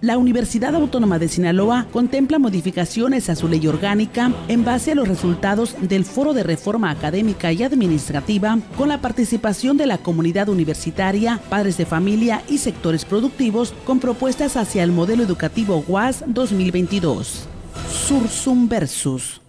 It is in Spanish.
La Universidad Autónoma de Sinaloa contempla modificaciones a su ley orgánica en base a los resultados del Foro de Reforma Académica y Administrativa, con la participación de la comunidad universitaria, padres de familia y sectores productivos, con propuestas hacia el modelo educativo UAS 2022. Sursum Versus.